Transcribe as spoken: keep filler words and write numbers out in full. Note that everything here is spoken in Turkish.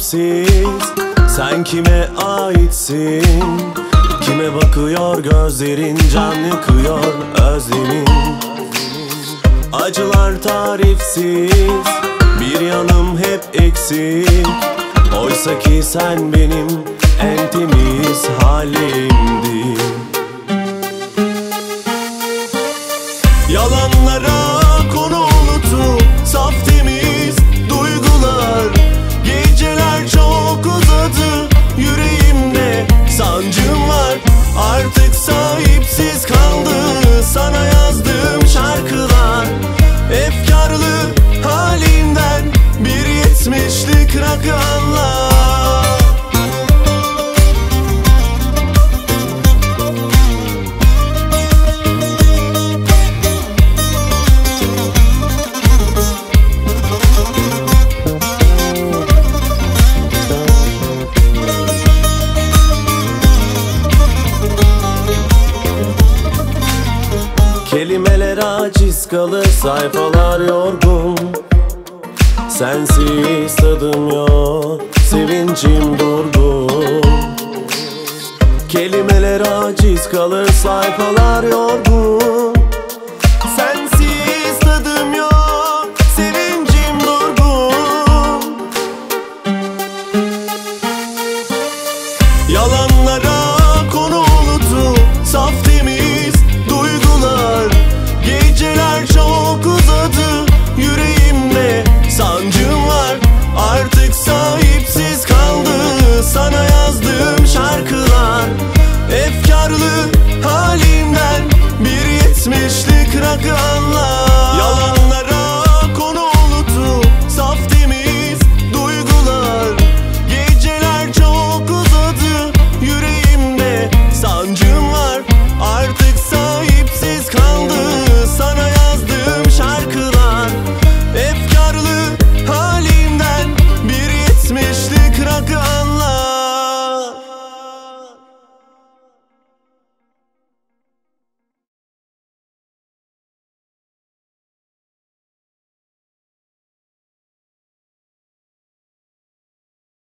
sahipsiz. Sen kime aitsin? Kime bakıyor gözlerin, can yakıyor özlemin. Acılar tarifsiz, bir yanım hep eksik. Oysa ki sen benim en temiz halimdin. Yalanlara konu olup saf temiz duygular. Geceler çok uzadı, yüreğimde sancım var. Artık sahipsiz kaldı sana yazdığım şarkılar. Efkarlı halinden bir yetmişlik rakı anla. Kelimeler aciz kalır, sayfalar yorgun. Sensiz tadım yok, sevincim durgun. Kelimeler aciz kalır, sayfalar yorgun. Sensiz tadım yok, sevincim durgun. Yalan